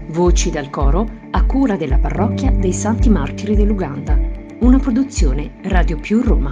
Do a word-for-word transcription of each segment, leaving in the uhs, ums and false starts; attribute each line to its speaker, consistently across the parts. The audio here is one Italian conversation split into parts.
Speaker 1: Voci dal coro a cura della parrocchia dei Santi Martiri dell'Uganda, una produzione Radio Più Roma.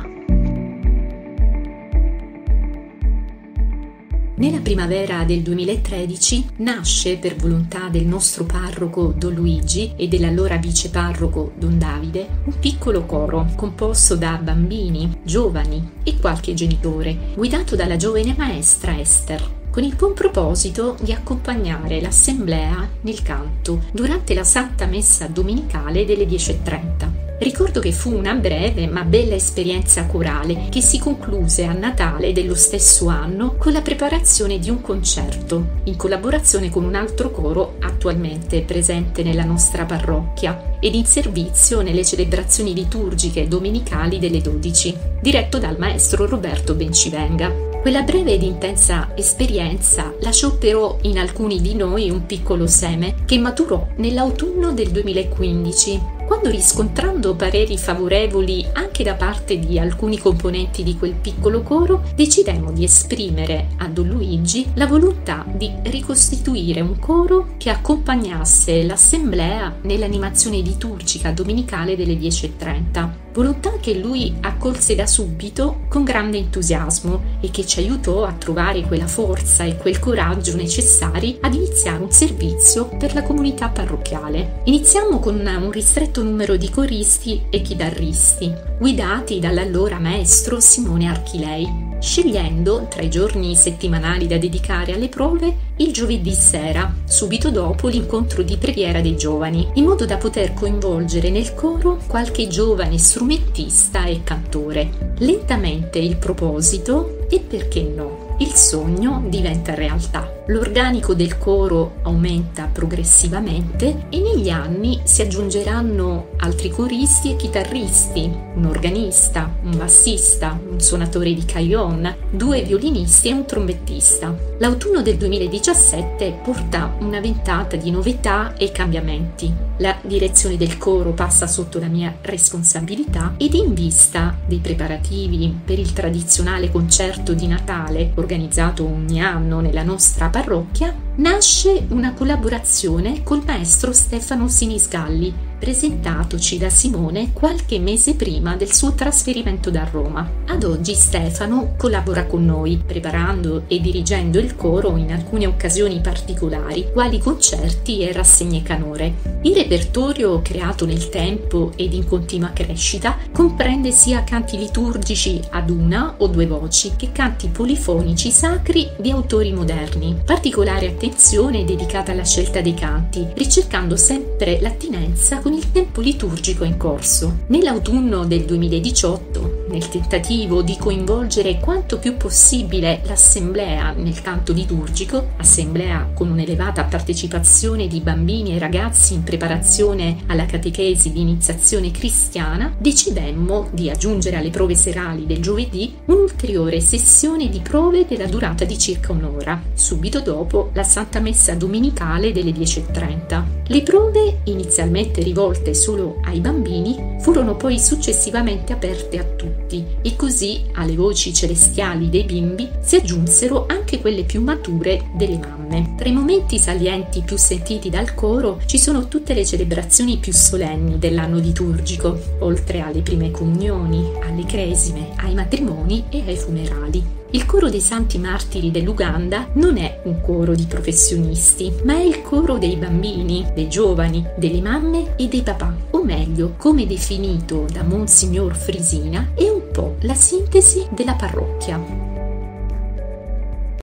Speaker 2: Nella primavera del duemilatredici nasce, per volontà del nostro parroco Don Luigi e dell'allora viceparroco Don Davide, un piccolo coro composto da bambini, giovani e qualche genitore, guidato dalla giovane maestra Esther, con il buon proposito di accompagnare l'assemblea nel canto durante la Santa Messa domenicale delle dieci e trenta. Ricordo che fu una breve ma bella esperienza corale che si concluse a Natale dello stesso anno con la preparazione di un concerto in collaborazione con un altro coro attualmente presente nella nostra parrocchia ed in servizio nelle celebrazioni liturgiche domenicali delle dodici, diretto dal maestro Roberto Bencivenga. Quella breve ed intensa esperienza lasciò però in alcuni di noi un piccolo seme che maturò nell'autunno del duemilaquindici, quando, riscontrando pareri favorevoli anche da parte di alcuni componenti di quel piccolo coro, decidemmo di esprimere a Don Luigi la volontà di ricostituire un coro che accompagnasse l'assemblea nell'animazione liturgica domenicale delle dieci e trenta. Volontà che lui accolse da subito con grande entusiasmo e che ci aiutò a trovare quella forza e quel coraggio necessari ad iniziare un servizio per la comunità parrocchiale. Iniziamo con un ristretto numero di coristi e chitarristi, guidati dall'allora maestro Simone Archilei, scegliendo tra i giorni settimanali da dedicare alle prove il giovedì sera, subito dopo l'incontro di preghiera dei giovani, in modo da poter coinvolgere nel coro qualche giovane strumentista e cantore. Lentamente il proposito e, perché no, il sogno diventa realtà. L'organico del coro aumenta progressivamente e negli anni si aggiungeranno altri coristi e chitarristi, un organista, un bassista, un suonatore di cajon, due violinisti e un trombettista. L'autunno del duemiladiciassette porta una ventata di novità e cambiamenti. La direzione del coro passa sotto la mia responsabilità ed in vista dei preparativi per il tradizionale concerto di Natale organizzato ogni anno nella nostra parrocchia, nasce una collaborazione col maestro Stefano Sinisgalli, presentatoci da Simone qualche mese prima del suo trasferimento da Roma. Ad oggi Stefano collabora con noi, preparando e dirigendo il coro in alcune occasioni particolari, quali concerti e rassegne canore. Il repertorio, creato nel tempo ed in continua crescita, comprende sia canti liturgici ad una o due voci che canti polifonici sacri di autori moderni. Particolare attenzione è dedicata alla scelta dei canti, ricercando sempre l'attinenza con il tempo liturgico in corso. Nell'autunno del duemiladiciotto, nel tentativo di coinvolgere quanto più possibile l'assemblea nel canto liturgico, assemblea con un'elevata partecipazione di bambini e ragazzi in preparazione alla catechesi di iniziazione cristiana, decidemmo di aggiungere alle prove serali del giovedì un'ulteriore sessione di prove della durata di circa un'ora, subito dopo la Santa Messa domenicale delle dieci e trenta. Le prove, inizialmente rivolte solo ai bambini, furono poi successivamente aperte a tutti e così alle voci celestiali dei bimbi si aggiunsero anche quelle più mature delle mamme. Tra i momenti salienti più sentiti dal coro ci sono tutte le celebrazioni più solenni dell'anno liturgico, oltre alle prime comunioni, alle cresime, ai matrimoni e ai funerali. Il coro dei Santi Martiri dell'Uganda non è un coro di professionisti, ma è il coro dei bambini, dei giovani, delle mamme e dei papà, o meglio, come definito da Monsignor Frisina, è un po' la sintesi della parrocchia.